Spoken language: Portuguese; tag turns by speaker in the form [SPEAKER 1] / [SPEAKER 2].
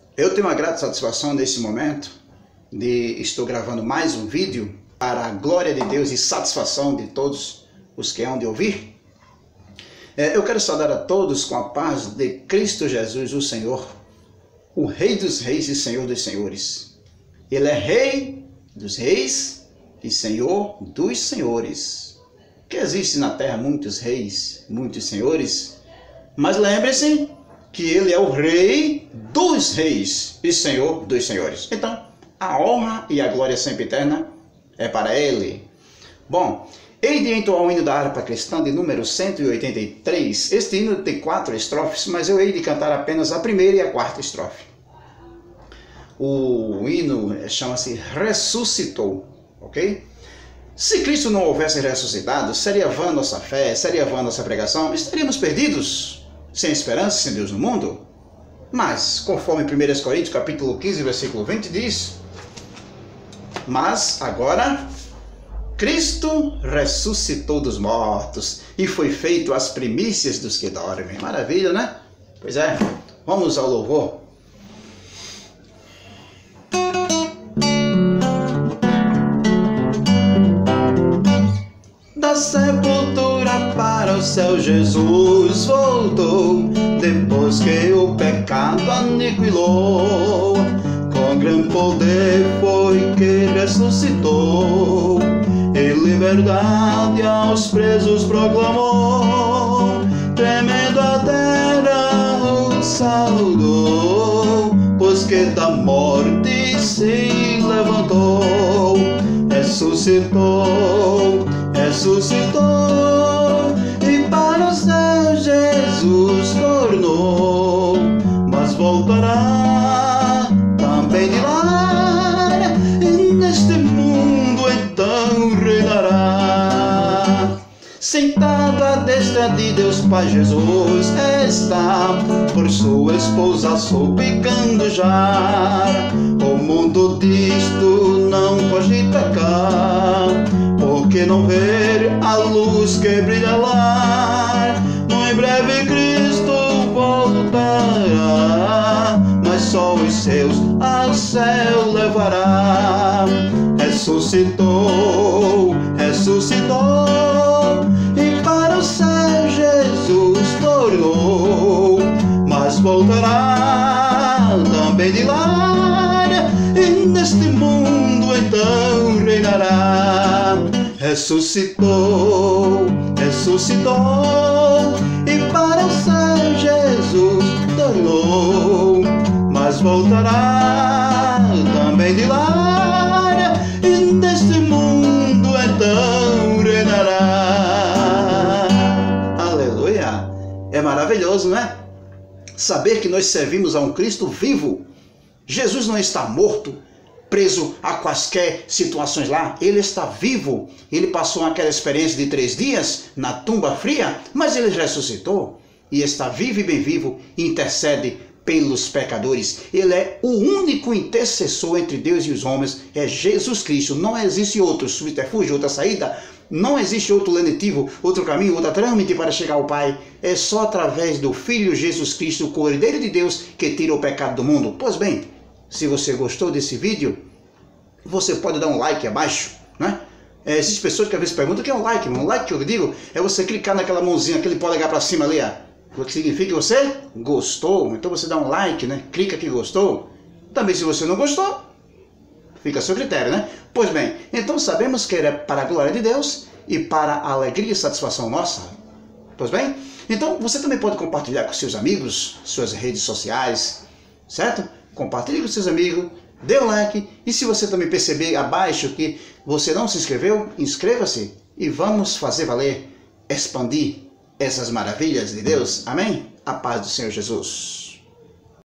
[SPEAKER 1] Eu tenho uma grata satisfação nesse momento de estou gravando mais um vídeo para a glória de Deus e satisfação de todos os que hão de ouvir. Eu quero saudar a todos com a paz de Cristo Jesus, o Senhor, o Rei dos Reis e Senhor dos Senhores. Ele é Rei dos Reis e Senhor dos Senhores. Que existe na terra muitos reis, muitos senhores, mas lembre-se que Ele é o Rei dos Reis e Senhor dos Senhores. Então, a honra e a glória sempre eterna é para Ele. Bom, hei de entoar o hino da harpa cristã de número 183. Este hino tem 4 estrofes, mas eu hei de cantar apenas a primeira e a quarta estrofe. O hino chama-se Ressuscitou, ok? Se Cristo não houvesse ressuscitado, seria vã nossa fé, seria vã nossa pregação, estaríamos perdidos, sem esperança, sem Deus no mundo. Mas, conforme 1 Coríntios capítulo 15, versículo 20 diz: mas agora Cristo ressuscitou dos mortos e foi feito as primícias dos que dormem. Maravilha, né? Pois é, vamos ao louvor. Da sepultura para o céu Jesus voltou, depois que o pecado aniquilou. Com grande poder foi que ressuscitou, e liberdade aos presos proclamou. Tremendo a terra o saudou, pois que da morte se levantou. Ressuscitou, ressuscitou, e para o céu Jesus tornou, mas voltará também de lá, e neste mundo então reinará. Sentado à destra de Deus Pai, Jesus está, por sua esposa suplicando já. O mundo disto não pode pecar, porque não ver a luz que brilha lá. No em breve Cristo voltará, mas só os seus ao céu levará. Ressuscitou, ressuscitou, e para o céu Jesus tornou, mas voltará também de lá, e neste mundo então reinará. Ressuscitou, ressuscitou, e para o céu Jesus tornou, mas voltará também de lá, e neste mundo então reinará. Aleluia! É maravilhoso, né? Saber que nós servimos a um Cristo vivo. Jesus não está morto, preso a quaisquer situações lá. Ele está vivo. Ele passou aquela experiência de 3 dias na tumba fria, mas ele ressuscitou e está vivo e bem vivo e intercede pelos pecadores. Ele é o único intercessor entre Deus e os homens. É Jesus Cristo. Não existe outro subterfúgio, outra saída. Não existe outro lenitivo, outro caminho, outra trâmite para chegar ao Pai. É só através do Filho Jesus Cristo, o Cordeiro de Deus, que tira o pecado do mundo. Pois bem, se você gostou desse vídeo, você pode dar um like abaixo, né? Existem pessoas que às vezes perguntam o que é um like. Um like, que eu digo, é você clicar naquela mãozinha, aquele polegar para cima ali, ó. O que significa que você gostou. Então você dá um like, né? Clica que gostou. Também se você não gostou, fica a seu critério, né? Pois bem, então sabemos que é para a glória de Deus e para a alegria e satisfação nossa. Pois bem, então você também pode compartilhar com seus amigos, suas redes sociais, certo? Compartilhe com seus amigos, dê um like, e se você também perceber abaixo que você não se inscreveu, inscreva-se e vamos fazer valer, expandir essas maravilhas de Deus. Amém? A paz do Senhor Jesus.